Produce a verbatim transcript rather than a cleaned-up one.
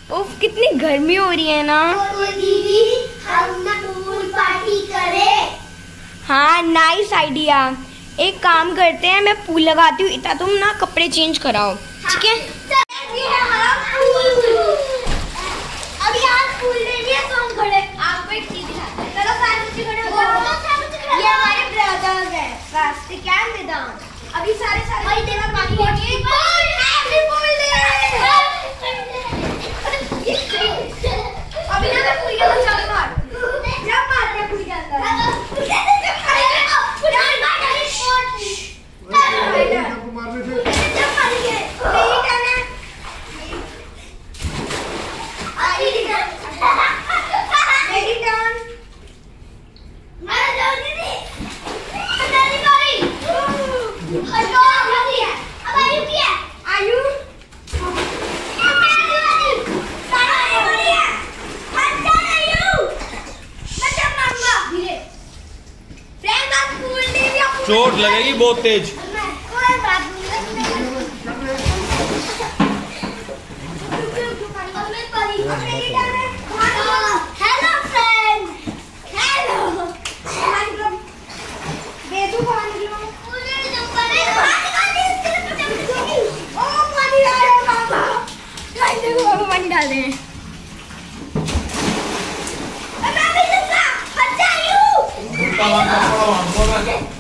उफ कितनी गर्मी हो रही है ना। तो दीदी हम ना पूल पार्टी करें। हाँ नाइस आइडिया। एक काम करते हैं, मैं पूल लगाती हूँ, इतना तुम ना कपड़े चेंज कराओ। ठीक है अभी आप पूल ले लिए तो हम खड़े आपको एक चीज दिखाते हैं। चलो सारे बच्चे खड़े हो जाओ। ये हमारे ब्रदर्स हैं रास्ते क्या मैदान। अभी सारे सारे भाई तेरा पानी पहुंचे हैप्पी बर्थडे। अभी ना मैं पूल के अंदर चल मार जब मारते हैं पूल के अंदर चोट लगेगी बहुत तेज। हेलो फ्रेंड हेलो बेदू पानी लो पानी डाल रहे पापा देखो पापा पानी डाल रहे हैं। मैं भी दूंगा बच्चा यू